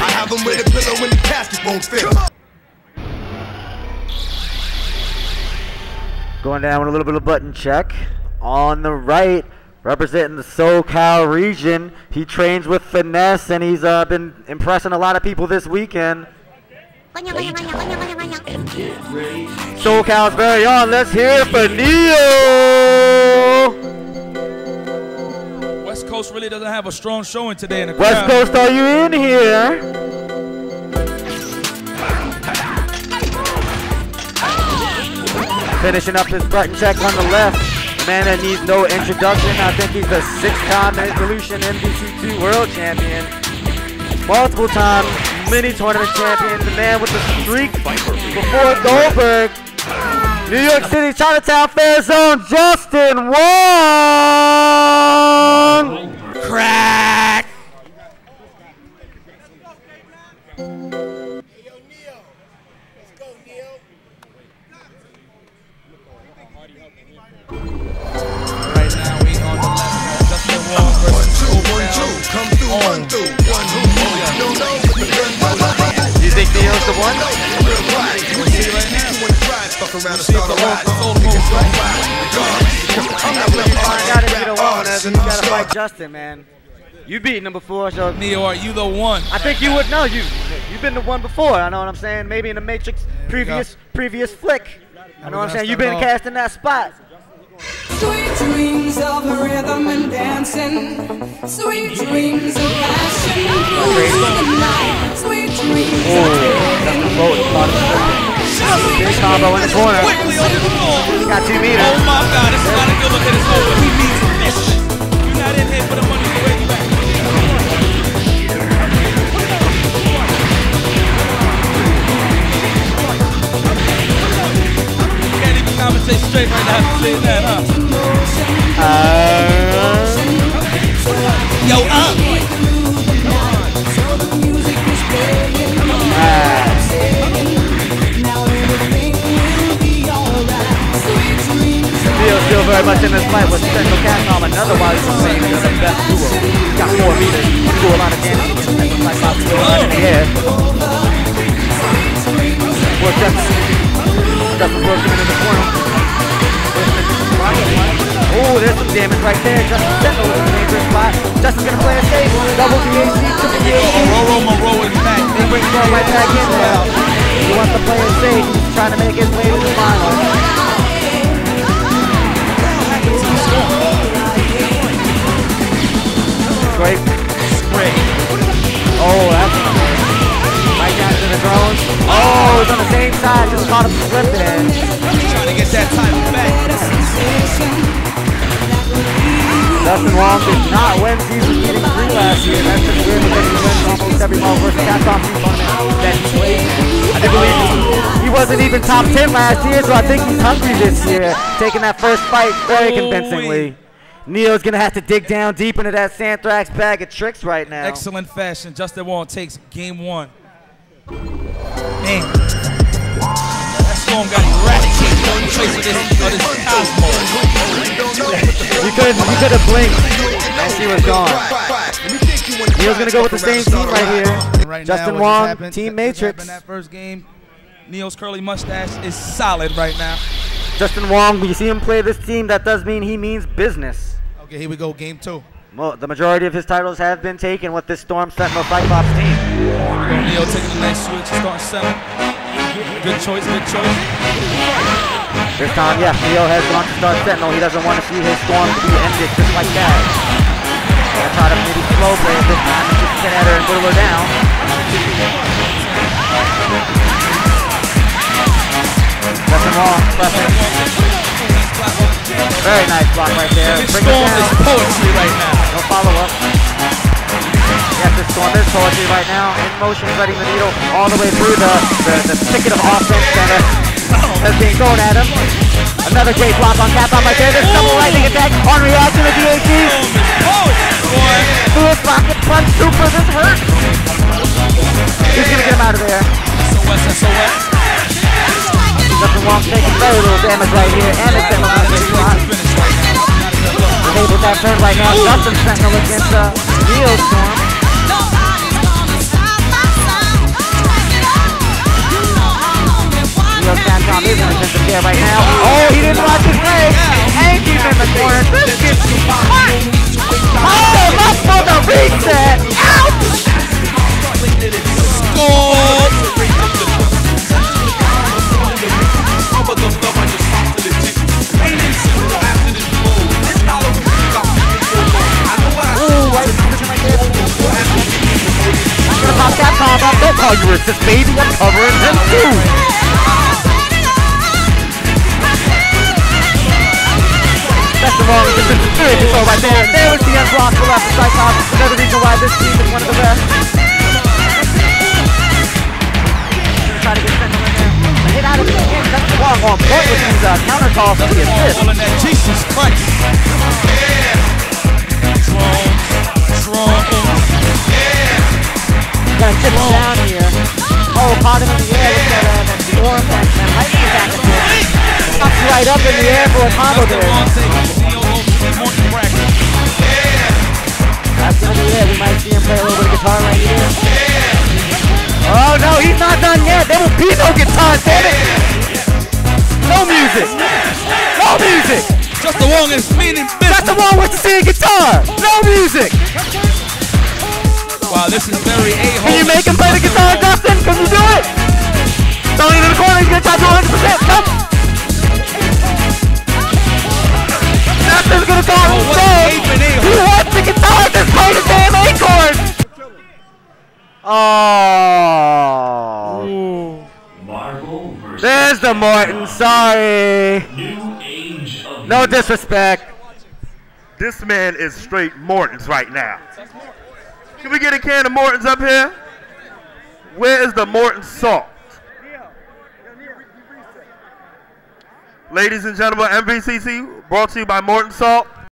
I have him with a pillow when the casket won't fit. Going down with a little bit of button check. On the right, representing the SoCal region, he trains with finesse, and he's been impressing a lot of people this weekend. SoCal's very own. Let's hear it for Neo. West Coast really doesn't have a strong showing today in the West crowd. Coast, are you in here? Finishing up his button check on the left. Man that needs no introduction. I think he's the 6-time Evolution MDC2 World Champion. Multiple-time mini-tournament champion. The man with the streak before Goldberg. New York City Chinatown Fair Zone, Justin Wong! Crack! Right now we on the left. Justin Wong versus SoCal. Come through, one through. One who no knows what the gun goes on. Do you think Neo's the one? Fuck around and start a ride. Find out if you're the one, Evan. You gotta fight Justin, man. You beaten him before, so Neo, are you the one? I think you would know. You've been the one before. I know what I'm saying. Maybe in the Matrix previous flick. I know what I'm saying. You've been cast in that spot. Sweet dreams of rhythm and dancing, sweet dreams of passion through the night, sweet dreams of Big combo in the corner. Quickly on the floor. Got 2 meters. Oh my God, this is not a good look at his over. He needs a fish. You're not in here for the money to wait back. Can't even conversate straight right now. Say that, huh? Yo, Still very much in this fight with Central Capcom, another wide receiver, another best duo. He's got 4 meters, he do a lot of damage. Central Capcom still right in the air. Justin's working into the corner. Oh, there's some damage right there. Justin Sentinel is in a dangerous spot. Justin's gonna play it safe. Double DAC, triple DAC. Roll is back. They bring Bro right back in there. He wants to play it safe. He's trying to make his way to the final. Great. Oh, that's right down to the drones. Oh, it's on the same side. Just caught him slipping. Trying to get that time back. Justin Wong did not win season getting 3 last year. That's just weird because he wins almost every Marvel vs. Capcom tournament that he played. I do believe he wasn't even top 10 last year, so I think he's hungry this year. Taking that first fight very convincingly. Neo's gonna have to dig down deep into that Santhrax bag of tricks right now. Excellent fashion. Justin Wong takes game 1. Man, that storm got eradicated. No trace of this cosmos. You could have blinked and she was gone. Neo's gonna go with the same team right here. Right Justin now, Wong, happened, Team what happened Matrix. in that first game, Neo's curly mustache is solid right now. Justin Wong, when you see him play this team, that does mean he means business. Okay, here we go, game 2. Well, the majority of his titles have been taken with this Storm Sentinel Cyclops team. Neo taking the nice switch, starting center. Good choice, good choice. This time, yeah, Neo has gone to start Sentinel. He doesn't want to see his Storm to be ended just like that. Gonna try to maybe slow play it this time and just get at her and whittle her down. Justin Wong, very nice block right there. This Bring storm it down. is poetry right now. No follow-up. Yes, this Storm is poetry right now. In motion, threading the needle all the way through the thicket of offense that's being thrown at him. Another great block on Capcom right there. This double lightning attack on reaction to DAC. Fluid rocket punch super. This hurts. He's gonna get him out of there. SOS. Justin Wong taking very little damage right here, and it's Sentinel on the shot. Enables that turn right now. Justin Sentinel against Neo Storm. there right now. Oh, he didn't watch his leg. And he's in the corner. This gets hot. Oh, up for the reset. Ouch! Score! I'm gonna pop that bomb up. Don't call you resist, baby. I'm covering him too. That's the wrong decision. Good throw right there. There was the unblock for left side top. Another reason why this team is one of the best. Try to get Sentinel in there. A hit out of the game. That's the wrong on point with these counter calls for the assist. All in that Jesus Christ. Strong. Gonna chip him down here. Oh, caught him in the air with that storm and lightning back and forth. Pops right up in the air for a combo there. That's gonna be it. We might see him play a little bit of guitar right here. Oh no, he's not done yet. There will be no guitar, damn it! No music! No music! Just the wrong is meaning business. That's the wrong with the singing guitar! No music! Wow, this is very a-hole. Can you make him play the guitar, Dustin? Can you do it? Tony to the corner, he's gonna try to 100%. Come! Dustin's gonna call him dead. He wants the guitar, just play the damn acorn! Oh. There's the Morton, sorry. No disrespect. This man is straight Morton's right now. Can we get a can of Morton's up here? Where is the Morton salt? Ladies and gentlemen, MVCC brought to you by Morton Salt.